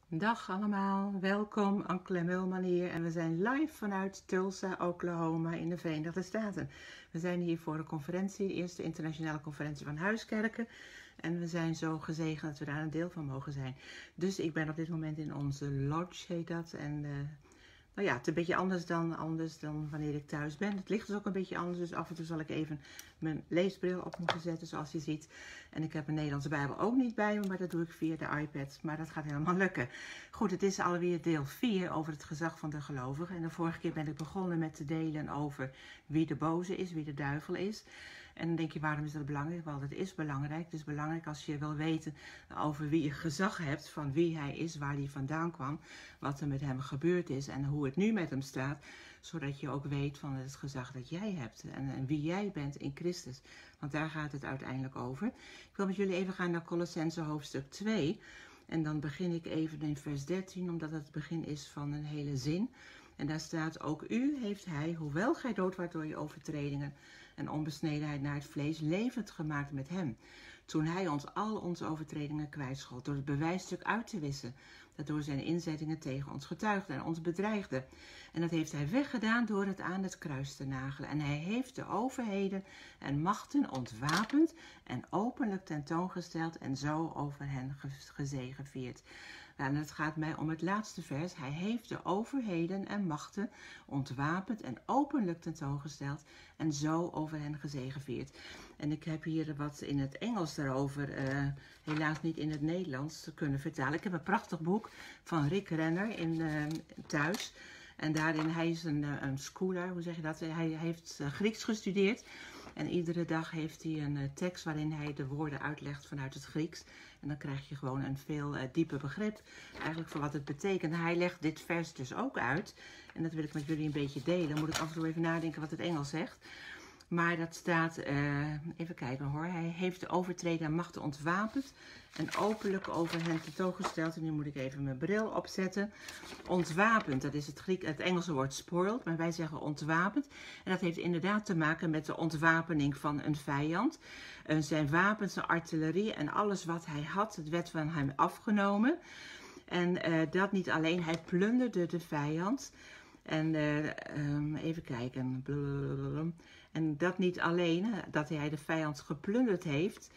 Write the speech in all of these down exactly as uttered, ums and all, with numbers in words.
Dag allemaal, welkom, Anke Mulman hier en we zijn live vanuit Tulsa, Oklahoma in de Verenigde Staten. We zijn hier voor een conferentie, de eerste internationale conferentie van huiskerken. En we zijn zo gezegend dat we daar een deel van mogen zijn. Dus ik ben op dit moment in onze lodge, heet dat. En uh, nou ja, het is een beetje anders dan, anders dan wanneer ik thuis ben. Het licht is ook een beetje anders, dus af en toe zal ik even mijn leesbril op moeten zetten, zoals je ziet. En ik heb een Nederlandse Bijbel ook niet bij me, maar dat doe ik via de iPad. Maar dat gaat helemaal lukken. Goed, het is alweer deel vier over het gezag van de gelovigen. En de vorige keer ben ik begonnen met te delen over wie de boze is, wie de duivel is. En dan denk je, waarom is dat belangrijk? Wel, dat is belangrijk. Het is belangrijk als je wil weten over wie je gezag hebt, van wie hij is, waar hij vandaan kwam, wat er met hem gebeurd is en hoe het nu met hem staat. Zodat je ook weet van het gezag dat jij hebt en, en wie jij bent in Christus. Want daar gaat het uiteindelijk over. Ik wil met jullie even gaan naar Colossenzen hoofdstuk twee. En dan begin ik even in vers dertien, omdat het het begin is van een hele zin. En daar staat, ook u heeft hij, hoewel gij dood waart door je overtredingen en onbesnedenheid naar het vlees, levend gemaakt met hem. Toen hij ons al onze overtredingen kwijtschold, door het bewijsstuk uit te wissen, dat door zijn inzettingen tegen ons getuigde en ons bedreigde. En dat heeft hij weggedaan door het aan het kruis te nagelen. En hij heeft de overheden en machten ontwapend en openlijk tentoongesteld en zo over hen gezegevierd. En het gaat mij om het laatste vers. Hij heeft de overheden en machten ontwapend en openlijk tentoongesteld en zo over hen gezegevierd. En ik heb hier wat in het Engels daarover, uh, helaas niet in het Nederlands, kunnen vertalen. Ik heb een prachtig boek van Rick Renner in, uh, thuis. En daarin, hij is een, een schooler, hoe zeg je dat? Hij heeft Grieks gestudeerd. En iedere dag heeft hij een tekst waarin hij de woorden uitlegt vanuit het Grieks. En dan krijg je gewoon een veel uh, dieper begrip eigenlijk van wat het betekent. Hij legt dit vers dus ook uit. En dat wil ik met jullie een beetje delen. Moet ik af en toe even nadenken wat het Engels zegt. Maar dat staat, uh, even kijken hoor, hij heeft de overtreden en machten ontwapend en openlijk over hen tentoongesteld. En nu moet ik even mijn bril opzetten. Ontwapend, dat is het, Griek, het Engelse woord spoiled, maar wij zeggen ontwapend. En dat heeft inderdaad te maken met de ontwapening van een vijand. Uh, zijn wapens, zijn artillerie en alles wat hij had, het werd van hem afgenomen. En uh, dat niet alleen, hij plunderde de vijand. En uh, um, even kijken. Blablabla. En dat niet alleen, dat hij de vijand geplunderd heeft.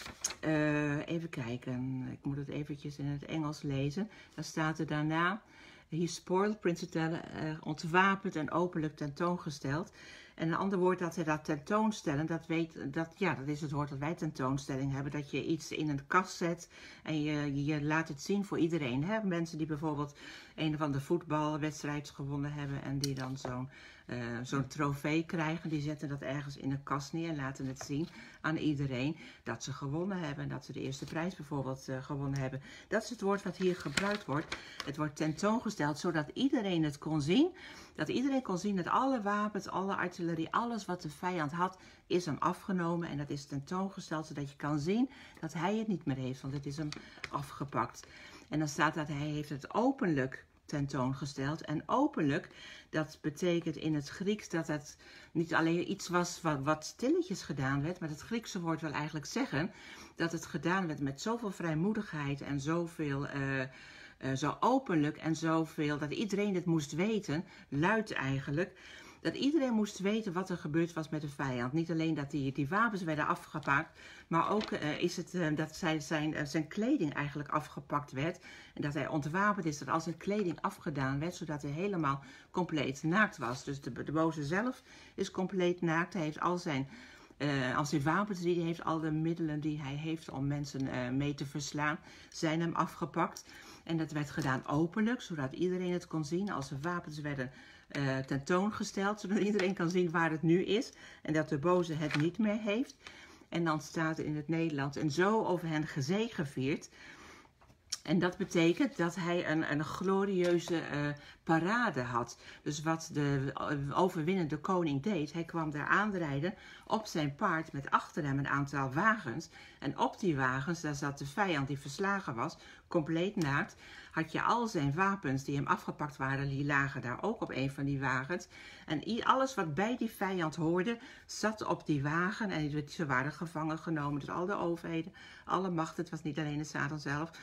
Uh, even kijken, ik moet het eventjes in het Engels lezen. Dan staat er daarna, he spoiled, principellen, uh, ontwapend en openlijk tentoongesteld. En een ander woord dat hij dat tentoonstellen, dat, weet, dat, ja, dat is het woord dat wij tentoonstelling hebben. Dat je iets in een kast zet en je, je laat het zien voor iedereen. Hè? Mensen die bijvoorbeeld een of andere voetbalwedstrijd gewonnen hebben en die dan zo'n uh, zo'n trofee krijgen. Die zetten dat ergens in een kast neer en laten het zien aan iedereen dat ze gewonnen hebben. En dat ze de eerste prijs bijvoorbeeld uh, gewonnen hebben. Dat is het woord wat hier gebruikt wordt. Het wordt tentoongesteld zodat iedereen het kon zien. Dat iedereen kon zien dat alle wapens, alle artillerie, alles wat de vijand had, is hem afgenomen. En dat is tentoongesteld zodat je kan zien dat hij het niet meer heeft, want het is hem afgepakt. En dan staat dat hij heeft het openlijk tentoongesteld. En openlijk, dat betekent in het Grieks dat het niet alleen iets was wat, wat stilletjes gedaan werd, maar het Griekse woord wil eigenlijk zeggen dat het gedaan werd met zoveel vrijmoedigheid en zoveel... Uh, Uh, zo openlijk en zoveel, dat iedereen het moest weten, luid eigenlijk, dat iedereen moest weten wat er gebeurd was met de vijand. Niet alleen dat die, die wapens werden afgepakt, maar ook uh, is het uh, dat zijn, zijn, uh, zijn kleding eigenlijk afgepakt werd. En dat hij ontwapend is, dat al zijn kleding afgedaan werd, zodat hij helemaal compleet naakt was. Dus de, de boze zelf is compleet naakt, hij heeft al zijn... Uh, als hij wapens die hij heeft, al de middelen die hij heeft om mensen uh, mee te verslaan, zijn hem afgepakt. En dat werd gedaan openlijk, zodat iedereen het kon zien. Als de wapens werden uh, tentoongesteld, zodat iedereen kan zien waar het nu is. En dat de boze het niet meer heeft. En dan staat er in het Nederlands, en zo over hen gezegevierd. En dat betekent dat hij een, een glorieuze uh, parade had. Dus wat de overwinnende koning deed, hij kwam daar aanrijden op zijn paard met achter hem een aantal wagens. En op die wagens, daar zat de vijand die verslagen was, compleet naakt. Had je al zijn wapens die hem afgepakt waren, die lagen daar ook op een van die wagens. En alles wat bij die vijand hoorde, zat op die wagen. En ze waren gevangen genomen. Dus al de overheden, alle machten, het was niet alleen de Satan zelf, maar alle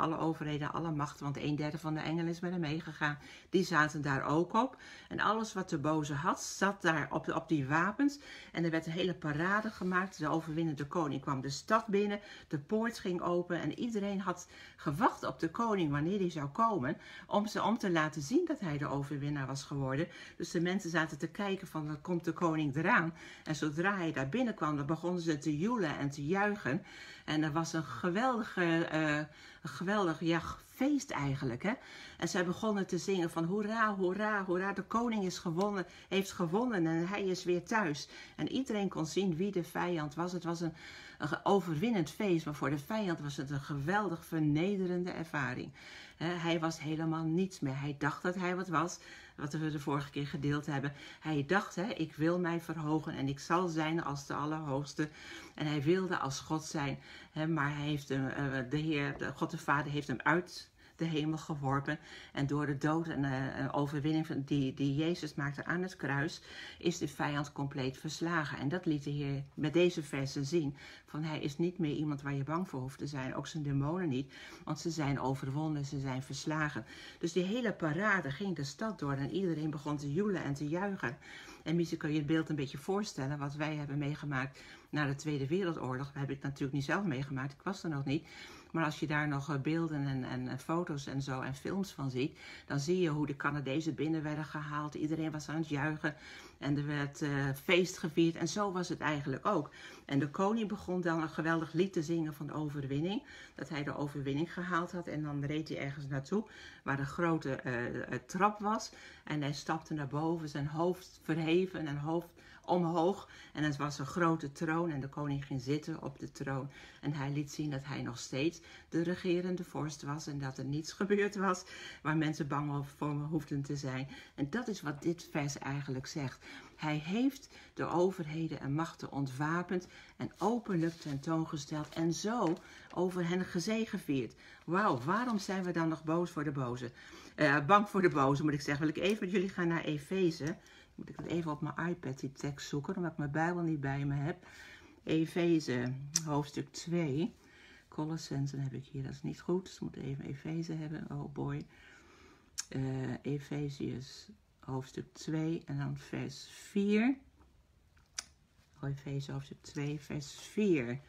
alle overheden, alle machten, want een derde van de engelen is met hem meegegaan. Die zaten daar ook op. En alles wat de boze had, zat daar op, op die wapens. En er werd een hele parade gemaakt. De overwinnende koning kwam de stad binnen, de poort ging open en iedereen had gewacht op de koning wanneer hij zou komen, om, ze, om te laten zien dat hij de overwinnaar was geworden. Dus de mensen zaten te kijken van, dan komt de koning eraan. En zodra hij daar binnenkwam, dan begonnen ze te joelen en te juichen. En er was een geweldige, uh, een geweldig ja, feest eigenlijk. Hè? En zij begonnen te zingen van hoera, hoera, hoera. De koning is gewonnen, heeft gewonnen en hij is weer thuis. En iedereen kon zien wie de vijand was. Het was een, een overwinnend feest, maar voor de vijand was het een geweldig vernederende ervaring. Hij was helemaal niets meer. Hij dacht dat hij wat was, wat we de vorige keer gedeeld hebben. Hij dacht, hè, ik wil mij verhogen en ik zal zijn als de Allerhoogste. En hij wilde als God zijn, hè, maar hij heeft hem, de Heer, de God de Vader heeft hem uit de hemel geworpen. En door de dood en uh, een overwinning die, die Jezus maakte aan het kruis, is de vijand compleet verslagen. En dat liet de Heer met deze versen zien. Van hij is niet meer iemand waar je bang voor hoeft te zijn. Ook zijn demonen niet. Want ze zijn overwonnen, ze zijn verslagen. Dus die hele parade ging de stad door en iedereen begon te joelen en te juichen. En misschien kun je het beeld een beetje voorstellen wat wij hebben meegemaakt na de Tweede Wereldoorlog. Dat heb ik natuurlijk niet zelf meegemaakt, ik was er nog niet. Maar als je daar nog beelden en, en, en foto's en zo en films van ziet, dan zie je hoe de Canadezen binnen werden gehaald. Iedereen was aan het juichen en er werd uh, feest gevierd. En zo was het eigenlijk ook. En de koning begon dan een geweldig lied te zingen van de overwinning. Dat hij de overwinning gehaald had. En dan reed hij ergens naartoe waar een grote uh, trap was. En hij stapte naar boven, zijn hoofd verheven en hoofd omhoog. En het was een grote troon en de koning ging zitten op de troon. En hij liet zien dat hij nog steeds de regerende vorst was en dat er niets gebeurd was waar mensen bang voor hoefden te zijn. En dat is wat dit vers eigenlijk zegt. Hij heeft de overheden en machten ontwapend en openlijk tentoongesteld en zo over hen gezegevierd. Wauw, waarom zijn we dan nog boos voor de boze? Uh, bang voor de boze moet ik zeggen. Wil ik even met jullie gaan naar Efeze. Moet ik het even op mijn iPad die tekst zoeken, omdat ik mijn Bijbel niet bij me heb. Efeze, hoofdstuk twee. Colossensen heb ik hier, dat is niet goed. Dus ik moet even Efeze hebben. Oh boy. Uh, Efeziërs, hoofdstuk twee en dan vers vier. Oh, Efeze, hoofdstuk twee, vers vier.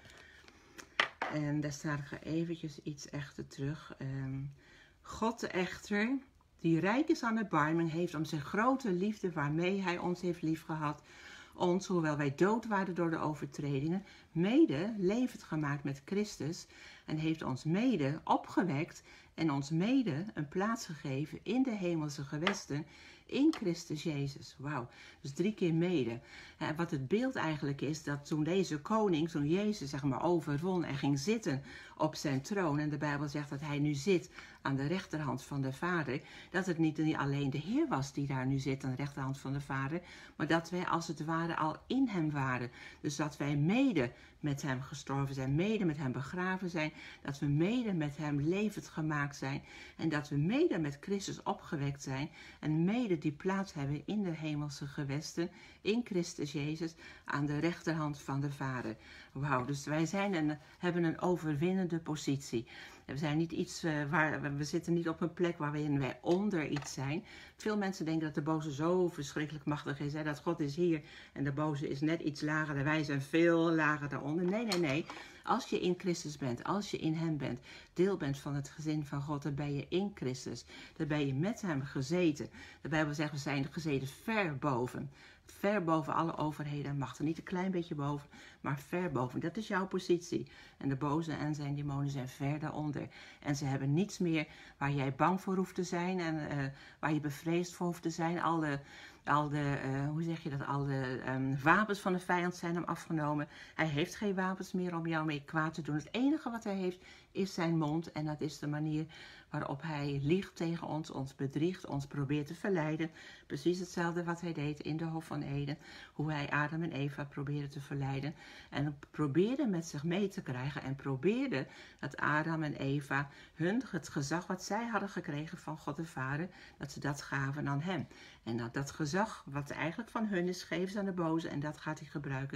En daar staat er eventjes iets echter terug. Um, God echter, die rijk is aan erbarming, heeft om zijn grote liefde waarmee hij ons heeft liefgehad, ons, hoewel wij dood waren door de overtredingen, mede levend gemaakt met Christus en heeft ons mede opgewekt en ons mede een plaats gegeven in de hemelse gewesten in Christus Jezus. Wauw, dus drie keer mede. En wat het beeld eigenlijk is, dat toen deze koning, toen Jezus zeg maar overwon en ging zitten op zijn troon, en de Bijbel zegt dat hij nu zit aan de rechterhand van de Vader, dat het niet alleen de Heer was die daar nu zit aan de rechterhand van de Vader, maar dat wij als het ware al in hem waren. Dus dat wij mede met hem gestorven zijn, mede met hem begraven zijn, dat we mede met hem levend gemaakt zijn en dat we mede met Christus opgewekt zijn en mede die plaats hebben in de hemelse gewesten, in Christus Jezus, aan de rechterhand van de Vader. Wauw, dus wij zijn een, hebben een overwinnende positie. We zijn niet iets uh, waar, we zitten niet op een plek waarin wij onder iets zijn. Veel mensen denken dat de boze zo verschrikkelijk machtig is, hè? Dat God is hier en de boze is net iets lager en wij zijn veel lager daaronder. Nee, nee, nee. Als je in Christus bent, als je in hem bent, deel bent van het gezin van God, dan ben je in Christus. Dan ben je met hem gezeten. De Bijbel zegt, we zijn gezeten ver boven. Ver boven alle overheden en machten. Niet een klein beetje boven, maar ver boven. Dat is jouw positie. En de boze en zijn demonen zijn ver daaronder. En ze hebben niets meer waar jij bang voor hoeft te zijn en uh, waar je bevreesd voor hoeft te zijn. Al de, al de uh, hoe zeg je dat, al de um, wapens van de vijand zijn hem afgenomen. Hij heeft geen wapens meer om jou mee kwaad te doen. Het enige wat hij heeft is zijn mond en dat is de manier waarop hij liegt tegen ons, ons bedriegt, ons probeert te verleiden. Precies hetzelfde wat hij deed in de Hof van Eden. Hoe hij Adam en Eva probeerde te verleiden. En probeerde met zich mee te krijgen. En probeerde dat Adam en Eva hun het gezag wat zij hadden gekregen van God de Vader, dat ze dat gaven aan hem. En dat dat gezag wat eigenlijk van hun is, geven ze aan de boze. En dat gaat hij gebruiken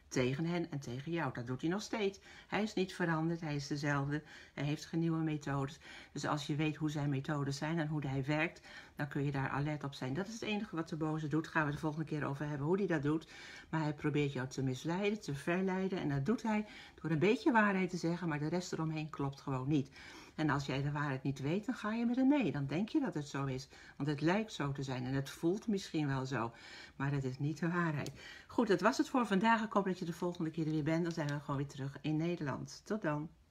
tegen hen en tegen jou. Dat doet hij nog steeds. Hij is niet veranderd, hij is dezelfde. Hij heeft geen nieuwe methodes. Dus als je weet hoe zijn methodes zijn en hoe hij werkt, dan kun je daar alert op zijn. Dat is het enige wat de boze doet. Gaan we de volgende keer over hebben hoe hij dat doet. Maar hij probeert jou te misleiden, te verleiden. En dat doet hij door een beetje waarheid te zeggen, maar de rest eromheen klopt gewoon niet. En als jij de waarheid niet weet, dan ga je met hem mee. Dan denk je dat het zo is. Want het lijkt zo te zijn en het voelt misschien wel zo. Maar het is niet de waarheid. Goed, dat was het voor vandaag. Ik hoop dat je de volgende keer er weer bent. Dan zijn we gewoon weer terug in Nederland. Tot dan.